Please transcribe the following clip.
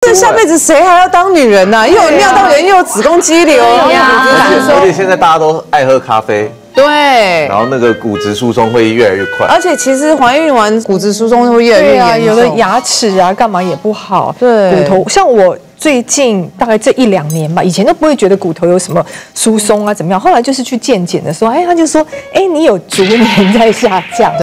这下辈子谁还要当女人呢？又有尿道炎，又有子宫肌瘤， 而且现在大家都爱喝咖啡。 对， 然后那个骨质疏松会越来越快， 而且其实怀孕完骨质疏松会越来越严重， 有的牙齿啊干嘛也不好， 对， 骨头像我最近大概这1、2年吧，以前都不会觉得骨头有什么疏松啊怎么样，后来就是去健检的时候，他就说，你有逐年在下降。